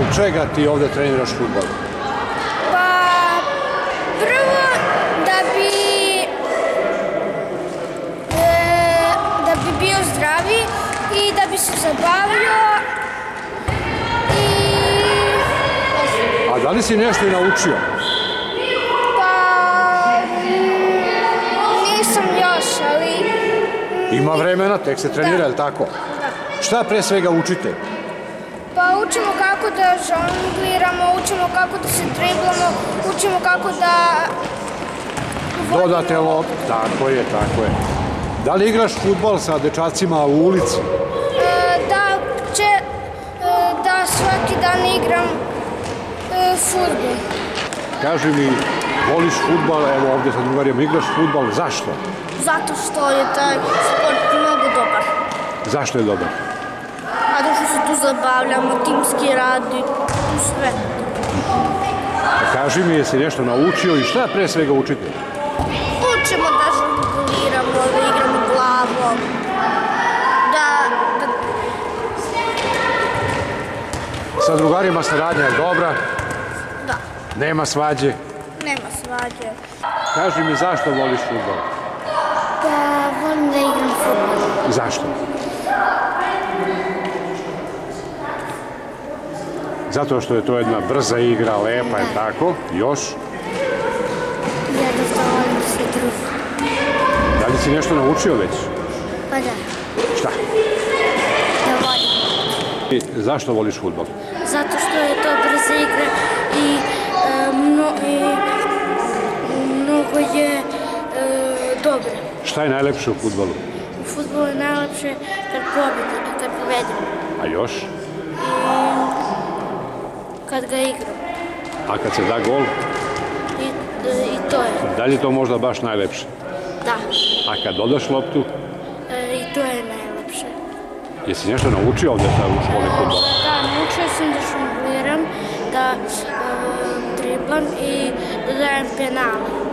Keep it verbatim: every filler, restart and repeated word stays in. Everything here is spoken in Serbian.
čega ti ovde treniraš fudbal? Pa, prvo da bi e, da bi bio zdravi i da bi se zabavio i... A da li si nešto i naučio? Pa, nisam još, ali... Ima vremena, tek se trenira, je li tako? Da. Šta pre svega učite? Pa učimo kako da žongliramo, učimo kako da se driblamo, učimo kako da... Dodate loptu, tako je, tako je. Da li igraš fudbal sa dečacima u ulici? E, da, će, e, da svaki dan igram e, fudbal. Kaži mi, voliš fudbal, evo ovdje sa drugarima, igraš fudbal, zašto? Zato što je taj sport mnogo dobar. Zašto je dobar? Zato što se tu zabavljamo, timski rad i sve. Kaži mi, jesi nešto naučio i šta pre svega učite? Učimo da žongliramo, da igramo glavom, da... da... Sa drugarima saradnja je dobra? Da. Nema svađe? Nema svađe. Kaži mi, zašto voliš fudbal? Pa volim da igram fudbal. Zašto? Zato što je to jedna brza igra, lepa je tako. Još? Jednostavno volim da se družim. Da li si nešto naučio već? Pa da. Šta? Da volim. I zašto voliš fudbal? Zato što je to brza igra i, e, mno, i mnogo je e, dobro. Šta je najlepše u fudbalu? U fudbalu je najlepše kad pobedimo, kad povedemo. A još? I kad ga igram. A kad se da gol? I, i to je. Da li je to možda baš najlepše? Da. A kad dodaš loptu? E, I to je najlepše. Jesi nešto naučio ovdje u školi fudbala? Da, naučio sam da žongliram, da e, driblam i da dajem penale.